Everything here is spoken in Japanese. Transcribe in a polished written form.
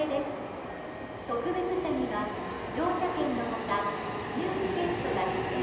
けです。特別車には乗車券のほか、入チケットが必